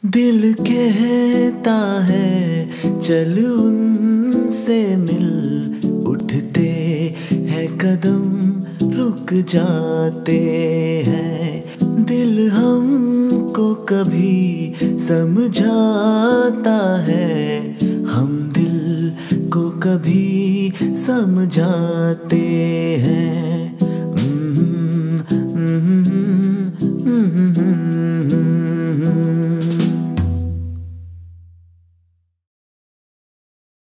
दिल कहता है चल उनसे मिल, उठते हैं कदम रुक जाते हैं। दिल हमको कभी समझाता है, हम दिल को कभी समझाते हैं।